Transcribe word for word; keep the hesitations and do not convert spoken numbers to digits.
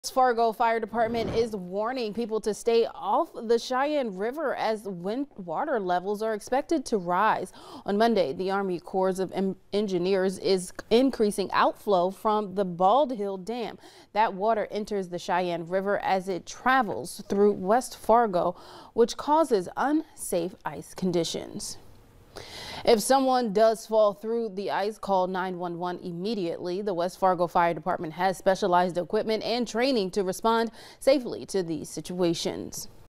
Fargo Fire Department is warning people to stay off the Sheyenne River as wind water levels are expected to rise. On Monday, the Army Corps of Engineers is increasing outflow from the Bald Hill Dam. That water enters the Sheyenne River as it travels through West Fargo, which causes unsafe ice conditions. If someone does fall through the ice, call nine one one immediately. The West Fargo Fire Department has specialized equipment and training to respond safely to these situations.